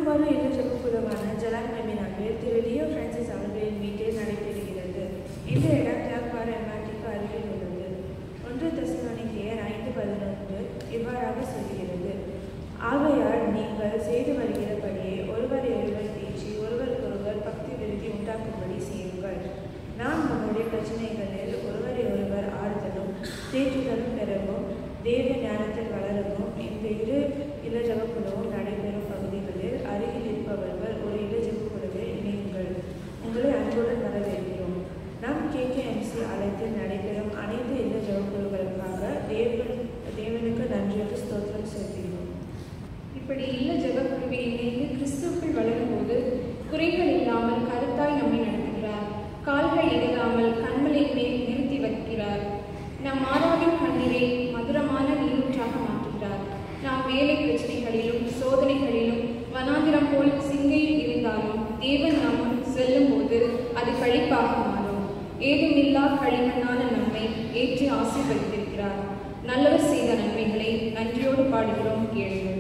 வாரம் இல்ல ஜெபக்குழுவான ஜலான்கபி நாட்டில் திரு லியோ பிரான்சிஸ் அவர்களின் வீட்டில் நடைபெறுகிறது. இந்த இடம் காப்பர் MRTக்கு அருகில் உள்ளது. 1 தெசலோனிக்கேயர் 5:11 இவ்வாறாக சொல்கிறது: ஆகையால் நீங்கள் செய்து வருகிறபடியே ஒருவரை ஒருவர் பேச்சு, ஒருவருக்கொருவர் பக்தி விருத்தி உண்டாக்கும்படி செய்யுங்கள். நாம் நம்முடைய பிரச்சனைகளில் ஒருவரை ஒருவர் ஆறுதலும் தேற்றுதலும் பெறவும் தேவ ஞானத்தில் வளரவும் இந்த இல்ல ஜெபக்குழுவும் நடைபெறும் பகுதிகளில் அருகில் இருப்பவர்கள் ஒரு இல்ல ஜெபக்குழுவில் இணையுங்கள். உங்களை அன்புடன் வரவேற்கிறோம். நம் KKMC அழைத்தில் நடைபெறும் அனைத்து இல்ல ஜெபக்குழுக்களுக்காக தேவனுக்கு நன்றியோடு ஸ்தோத்திரம் செலுத்துகிறோம். இப்படி இல்ல ஜெபக்குழுவில் இணைந்து கிறிஸ்துவுக்குள் வளரும்போது குறைகள் இல்லாமல் கருத்தாய் நம்மை நடத்துகிறார். கால்கள் இடராமல் கண்களின் மேல் நிறுத்தி வைக்கிறார். நம் மாறாவின் கண்ணீரை மதுரமான நீரூற்றாக மாற்றுகிறார். நாம் வேலை பிரச்சனைகளிலும் சோதனைகளிலும் வனாந்திரம் போல் சிந்தையில் இருந்தாலும் தேவன் நாம் செல்லும் போது அது களிப்பாக மாறும். ஏதுமில்லா களிமண்ணான நம்மை ஏற்றி ஆசீர்வதித்திருக்கிறார். நல்லவர் செய்த நன்மைகளை நன்றியோடு பாடுகிறோம், கேளுங்கள்.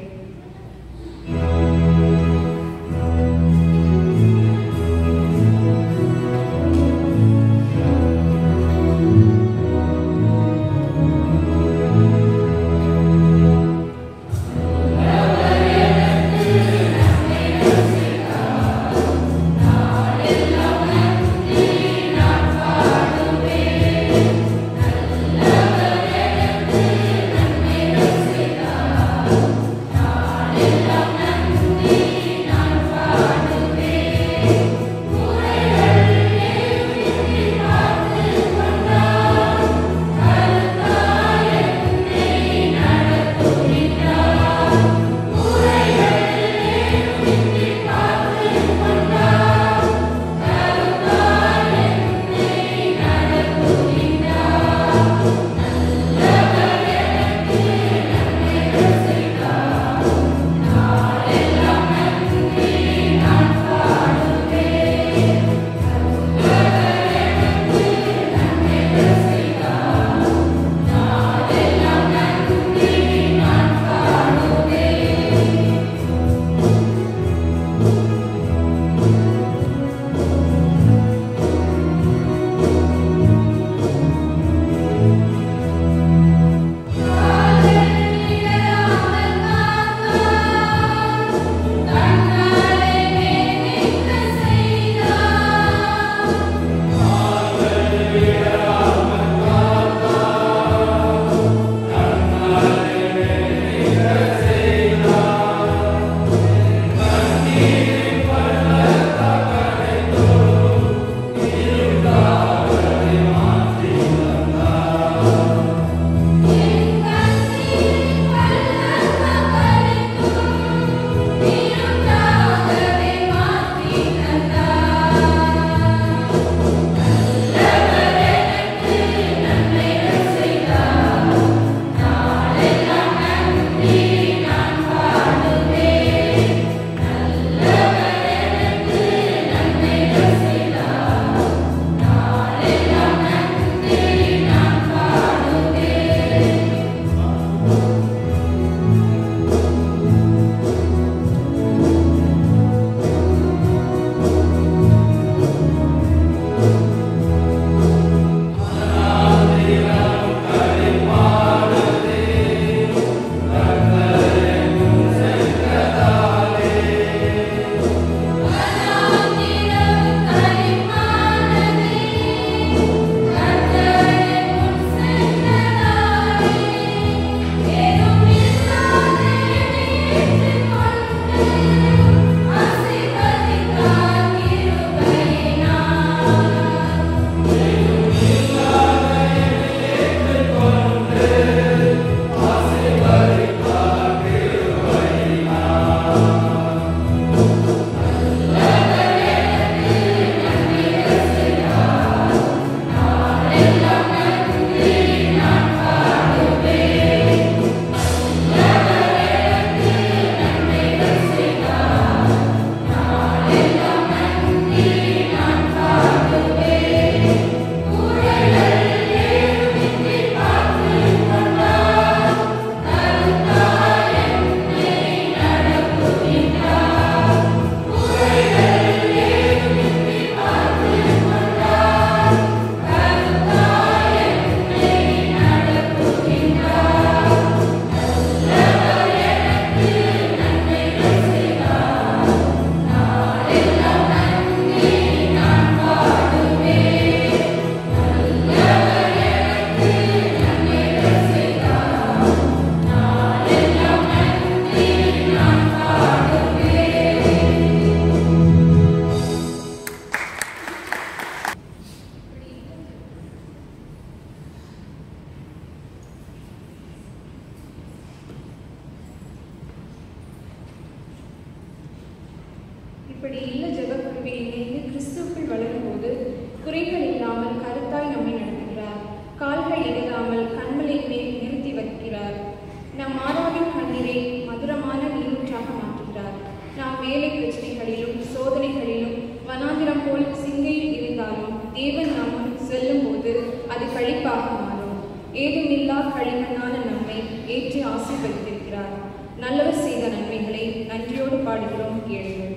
இப்படி இல்ல ஜெபக்குழுவில் இணைந்து கிறிஸ்துவுக்குள் வளரும்போது குறைகள் இல்லாமல் கருத்தாய் நம்மை நடத்துகிறார். கால்கள் இடராமல் கண்களின் மேல் நிறுத்தி வைக்கிறார். நம் மாறாவின் கண்ணீரை மதுரமான நீரூற்றாக மாற்றுகிறார். நாம் வேலை பிரச்சனைகளிலும் சோதனைகளிலும் வனாந்திரம் போல் சிங்கையில் இருந்தாலும் தேவன் நாமம் செல்லும் போது அது கழிப்பாக மாறும். ஏதுமில்லா களிமண்ணான நம்மை ஏற்றி ஆசீர்வதித்திருக்கிறார். நல்லவர் செய்த நன்மைகளை நன்றியோடு பாடுகிறோம், கேளுங்கள்.